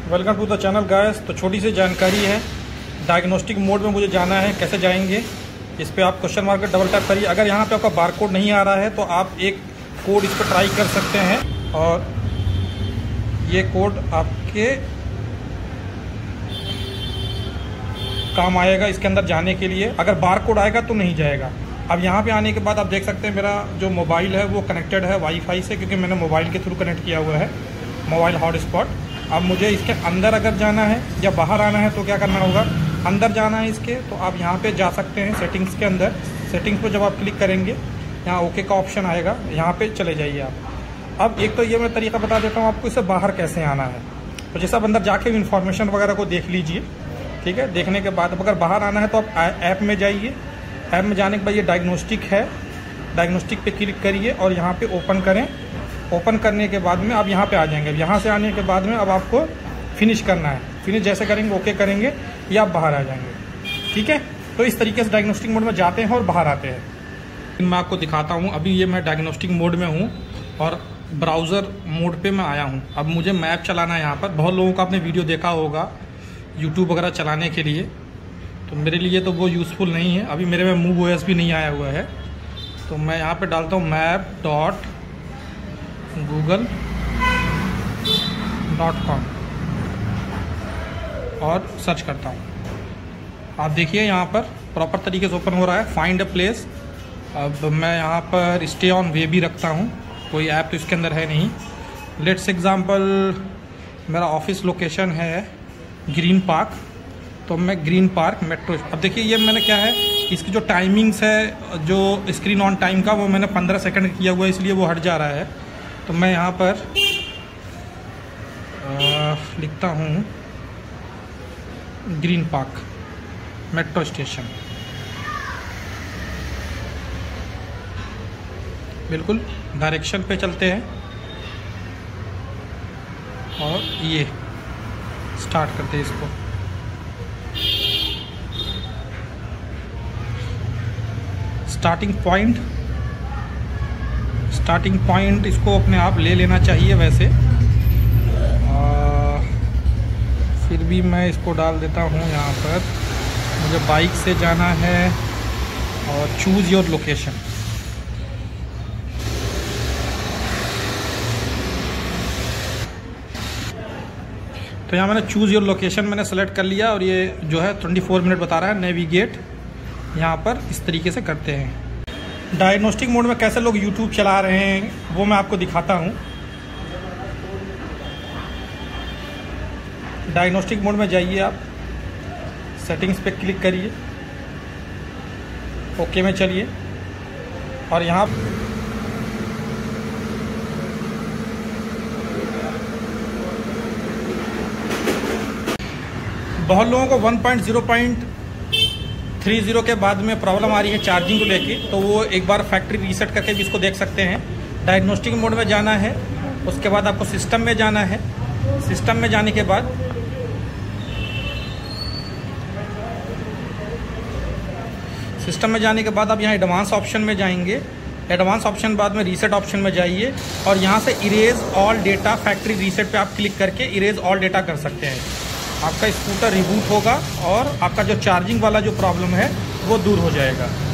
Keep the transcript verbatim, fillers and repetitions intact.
Welcome to the channel guys. तो छोटी सी जानकारी है, डायग्नोस्टिक मोड में मुझे जाना है, कैसे जाएंगे इस पर आप क्वेश्चन मार्क डबल टैप करिए। अगर यहाँ पे आपका बार कोड नहीं आ रहा है तो आप एक कोड इस पर ट्राई कर सकते हैं और ये कोड आपके काम आएगा इसके अंदर जाने के लिए। अगर बार कोड आएगा तो नहीं जाएगा। अब यहाँ पे आने के बाद आप देख सकते हैं मेरा जो मोबाइल है वो कनेक्टेड है वाईफाई से, क्योंकि मैंने मोबाइल के थ्रू कनेक्ट किया हुआ है, मोबाइल हॉटस्पॉट। अब मुझे इसके अंदर अगर जाना है या बाहर आना है तो क्या करना होगा, अंदर जाना है इसके, तो आप यहाँ पे जा सकते हैं सेटिंग्स के अंदर। सेटिंग्स पर जब आप क्लिक करेंगे यहाँ ओके का ऑप्शन आएगा, यहाँ पे चले जाइए आप। अब एक तो ये मैं तरीका बता देता हूँ आपको इससे बाहर कैसे आना है। तो जैसे आप अंदर जाके इन्फॉर्मेशन वगैरह को देख लीजिए, ठीक है। देखने के बाद अब अगर बाहर आना है तो आप ऐप में जाइए। ऐप में जाने के बाद ये डायग्नोस्टिक है, डायग्नोस्टिक पे क्लिक करिए और यहाँ पे ओपन करें। ओपन करने के बाद में आप यहाँ पे आ जाएंगे। यहाँ से आने के बाद में अब आपको फिनिश करना है। फिनिश जैसे करेंगे ओके करेंगे या आप बाहर आ जाएंगे, ठीक है। तो इस तरीके से डायग्नोस्टिक मोड में जाते हैं और बाहर आते हैं। मैं आपको दिखाता हूँ। अभी ये मैं डायग्नोस्टिक मोड में हूँ और ब्राउज़र मोड पे मैं आया हूँ। अब मुझे मैप चलाना है यहाँ पर। बहुत लोगों का आपने वीडियो देखा होगा यूट्यूब वगैरह चलाने के लिए, तो मेरे लिए तो वो यूज़फुल नहीं है। अभी मेरे में मूव ओएस भी नहीं आया हुआ है, तो मैं यहाँ पे डालता हूँ map dot Google dot com और सर्च करता हूँ। आप देखिए यहाँ पर प्रॉपर तरीके से ओपन हो रहा है। Find a place. अब मैं यहाँ पर स्टे ऑन वे भी रखता हूँ, कोई ऐप तो इसके अंदर है नहीं। लेट्स एग्जांपल मेरा ऑफिस लोकेशन है ग्रीन पार्क, तो मैं ग्रीन पार्क मेट्रो। अब देखिए ये मैंने क्या है, इसकी जो टाइमिंग्स है, जो स्क्रीन ऑन टाइम का, वो मैंने पंद्रह सेकंड किया हुआ है, इसलिए वो हट जा रहा है। तो मैं यहाँ पर आ, लिखता हूँ ग्रीन पार्क मेट्रो स्टेशन। बिल्कुल डायरेक्शन पे चलते हैं और ये स्टार्ट करते हैं इसको। स्टार्टिंग पॉइंट स्टार्टिंग पॉइंट इसको अपने आप ले लेना चाहिए वैसे, आ, फिर भी मैं इसको डाल देता हूँ यहाँ पर। मुझे बाइक से जाना है और चूज़ योर लोकेशन। तो यहाँ मैंने चूज़ योर लोकेशन मैंने सेलेक्ट कर लिया और ये जो है चौबीस मिनट बता रहा है। नेविगेट यहाँ पर इस तरीके से करते हैं। डायग्नोस्टिक मोड में कैसे लोग यूट्यूब चला रहे हैं वो मैं आपको दिखाता हूँ। डायग्नोस्टिक मोड में जाइए आप, सेटिंग्स पे क्लिक करिए, ओके में चलिए और यहाँ बहुत लोगों को one point zero point three zero के बाद में प्रॉब्लम आ रही है चार्जिंग को लेके, तो वो एक बार फैक्ट्री रीसेट करके भी इसको देख सकते हैं। डायग्नोस्टिक मोड में जाना है, उसके बाद आपको सिस्टम में जाना है। सिस्टम में जाने के बाद सिस्टम में जाने के बाद आप यहाँ एडवांस ऑप्शन में जाएंगे। एडवांस ऑप्शन बाद में रीसेट ऑप्शन में जाइए और यहाँ से erase all data factory reset पे आप क्लिक करके इरेज ऑल डेटा कर सकते हैं। आपका स्कूटर रिबूट होगा और आपका जो चार्जिंग वाला जो प्रॉब्लम है वो दूर हो जाएगा।